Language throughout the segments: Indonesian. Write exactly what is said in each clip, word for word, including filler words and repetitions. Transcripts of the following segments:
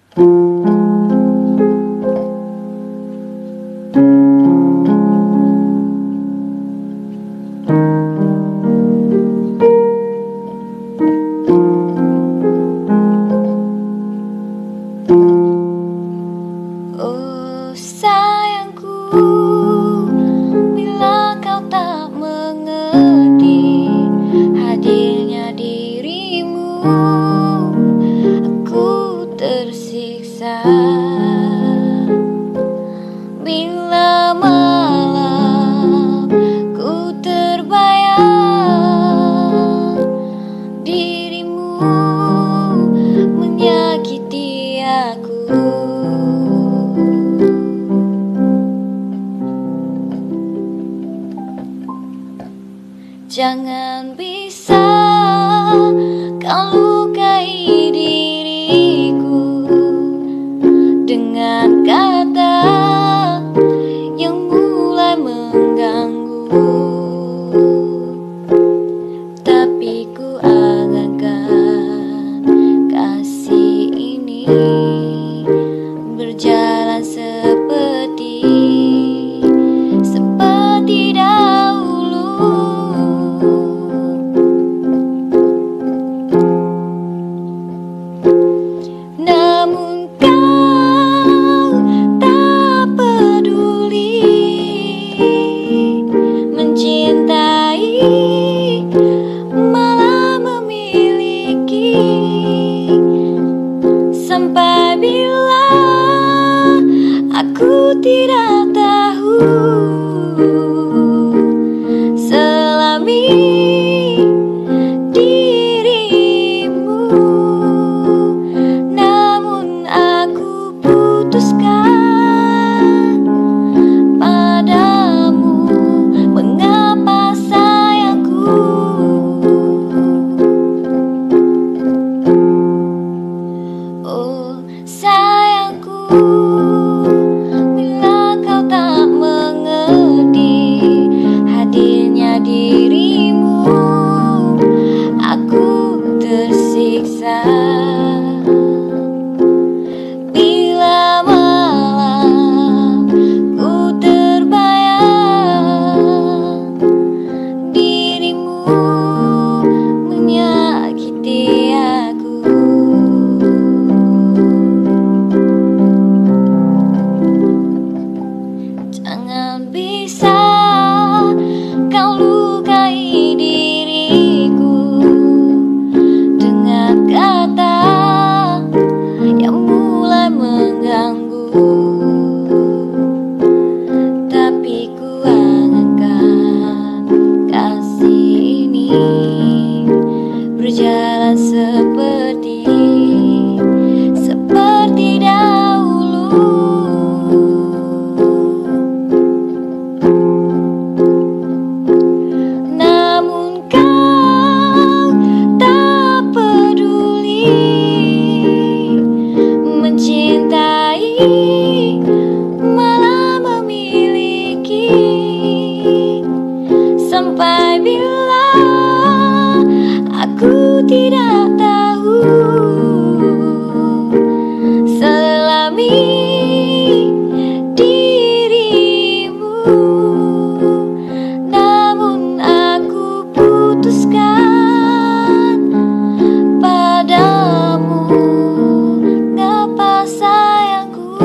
Oh sayangku, bila kau tak mengerti hadirnya dirimu, aku tersiksa. Bila malam ku terbayang dirimu menyakiti aku. Jangan bisa kau lukai diriku dengan kata yang mulai mengganggu. Tapi ku angankan kasih ini berjalan seperti seperti dahulu. Namun kau tak peduli mencintai, malah memiliki. Sampai bila aku tidak tahu selami dirimu, namun aku putuskan padamu. Mengapa sayangku? Oh sayangku, bila kau tak mengerti hadirnya dirimu, aku tersiksa. Bila malam ku terbayang dirimu menyakiti aku. Jangan bisa kau lukai diriku dengan kata yang mulai mengganggu. Tapi ku angankan kasih ini berjalan seperti seperti dahulu. Namun kau tak peduli mencintai, malah memiliki. Sampai bila aku tidak tahu selami dirimu, namun aku putuskan padamu. Ngapa sayangku?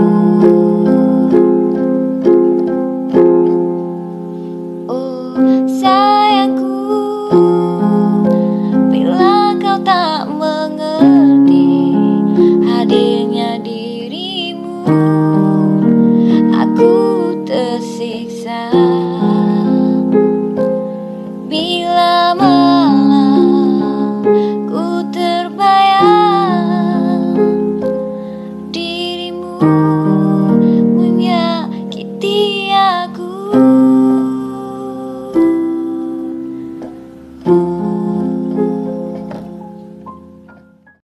Oh sayangku, bila kau tak mengerti hadirnya dirimu, aku tersiksa. Bila malam ku terbayang dirimu